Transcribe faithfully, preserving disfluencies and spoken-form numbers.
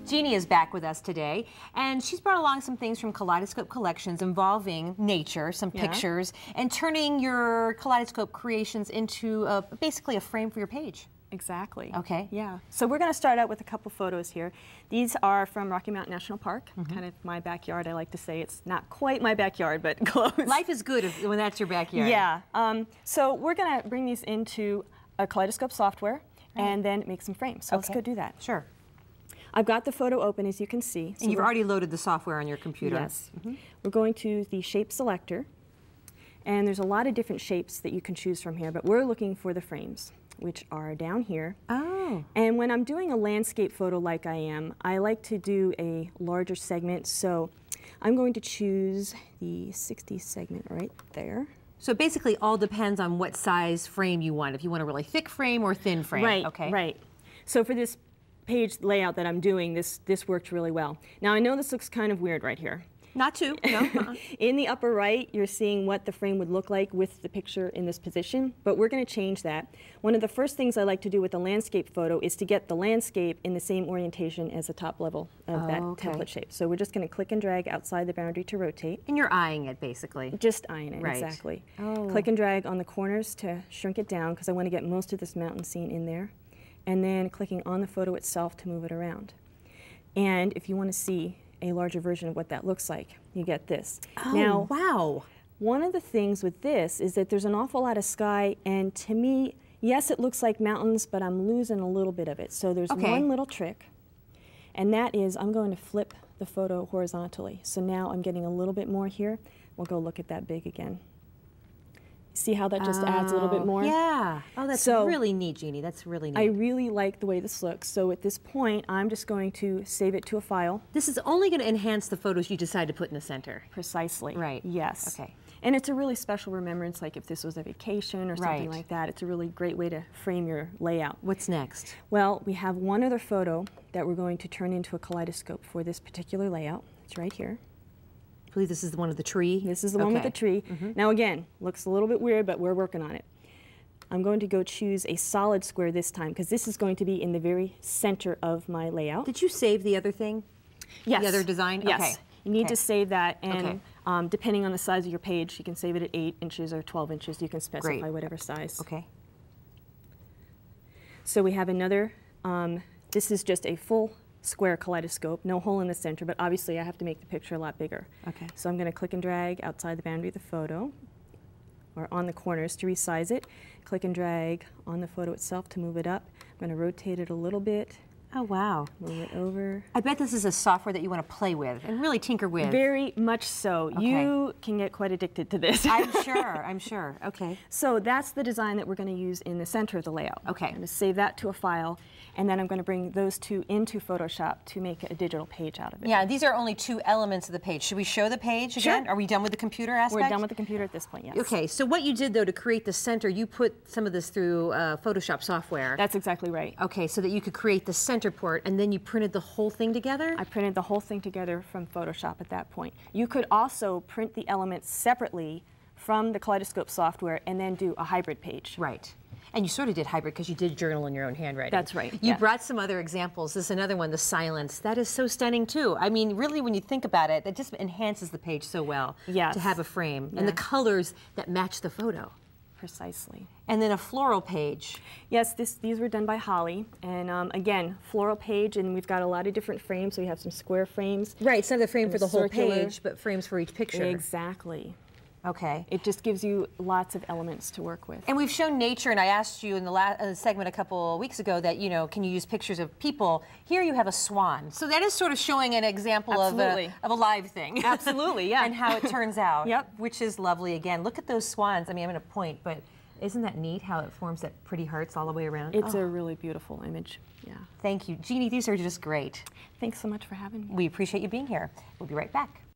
Jeanie is back with us today, and she's brought along some things from Kaleidoscope Collections involving nature, some yeah. pictures, and turning your Kaleidoscope creations into a, basically a frame for your page. Exactly. Okay. Yeah. So we're going to start out with a couple photos here. These are from Rocky Mountain National Park, mm-hmm. kind of my backyard. I like to say it's not quite my backyard, but close. Life is good if, when that's your backyard. Yeah. Um, so we're going to bring these into a Kaleidoscope software right. and then make some frames. So okay. let's go do that. Sure. I've got the photo open, as you can see. So and you've already loaded the software on your computer. Yes. Mm-hmm. We're going to the shape selector, and there's a lot of different shapes that you can choose from here, but we're looking for the frames, which are down here. Oh. And when I'm doing a landscape photo like I am, I like to do a larger segment, so I'm going to choose the sixty segment right there. So it basically all depends on what size frame you want, if you want a really thick frame or thin frame. Right, okay. right. So for this page layout that I'm doing, this, this worked really well. Now I know this looks kind of weird right here. Not too, no. Uh-uh. In the upper right, you're seeing what the frame would look like with the picture in this position, but we're going to change that. One of the first things I like to do with a landscape photo is to get the landscape in the same orientation as the top level of oh, that okay. template shape. So we're just going to click and drag outside the boundary to rotate. And you're eyeing it, basically. Just eyeing it, right. exactly. Oh. Click and drag on the corners to shrink it down, because I want to get most of this mountain scene in there. And then clicking on the photo itself to move it around. And if you want to see a larger version of what that looks like, you get this. Oh, now, wow. One of the things with this is that there's an awful lot of sky, and to me, yes, it looks like mountains, but I'm losing a little bit of it. So there's okay. one little trick, and that is I'm going to flip the photo horizontally. So now I'm getting a little bit more here. We'll go look at that big again. See how that just oh, adds a little bit more? Yeah. Oh, that's so, really neat, Jeanie. That's really neat. I really like the way this looks. So at this point, I'm just going to save it to a file. This is only going to enhance the photos you decide to put in the center. Precisely. Right. Yes. Okay. And it's a really special remembrance, like if this was a vacation or something right. like that. It's a really great way to frame your layout. What's next? Well, we have one other photo that we're going to turn into a kaleidoscope for this particular layout. It's right here. I believe this is the one with the tree. This is the okay. one with the tree. Mm-hmm. Now again, looks a little bit weird, but we're working on it. I'm going to go choose a solid square this time, because this is going to be in the very center of my layout. Did you save the other thing? Yes. The other design? Yes. Okay. You need okay. to save that, and okay. um, depending on the size of your page, you can save it at eight inches or twelve inches. You can specify Great. whatever size. Okay. So we have another, um, this is just a full square kaleidoscope, no hole in the center, but obviously I have to make the picture a lot bigger. Okay. So I'm going to click and drag outside the boundary of the photo, or on the corners to resize it. Click and drag on the photo itself to move it up. I'm going to rotate it a little bit. Oh, wow. Move it over. I bet this is a software that you want to play with and really tinker with. Very much so. Okay. You can get quite addicted to this. I'm sure, I'm sure. Okay. So that's the design that we're going to use in the center of the layout. Okay. I'm going to save that to a file, and then I'm going to bring those two into Photoshop to make a digital page out of it. Yeah, these are only two elements of the page. Should we show the page again? Sure. Are we done with the computer aspect? We're done with the computer at this point, yes. Okay, so what you did, though, to create the center, you put some of this through uh, Photoshop software. That's exactly right. Okay, so that you could create the center port, and then you printed the whole thing together? I printed the whole thing together from Photoshop at that point. You could also print the elements separately from the Kaleidoscope software and then do a hybrid page. Right. And you sort of did hybrid because you did journal in your own handwriting. That's right. You yeah. brought some other examples. This is another one, the silence. That is so stunning, too. I mean, really, when you think about it, it just enhances the page so well yes. to have a frame. Yeah. And the colors that match the photo. Precisely. And then a floral page. Yes, this, these were done by Holly. And um, again, floral page, and we've got a lot of different frames. So we have some square frames. Right, it's not the frame for the whole circular. page, but frames for each picture. Exactly. Okay. It just gives you lots of elements to work with. And we've shown nature, and I asked you in the last uh, segment a couple of weeks ago that, you know, can you use pictures of people? Here you have a swan. So that is sort of showing an example of a, of a live thing. Absolutely, yeah. And how it turns out. Yep. Which is lovely. Again, look at those swans. I mean, I'm going to point, but isn't that neat how it forms that pretty hearts all the way around? It's oh. a really beautiful image. Yeah. Thank you. Jeanie, these are just great. Thanks so much for having me. We appreciate you being here. We'll be right back.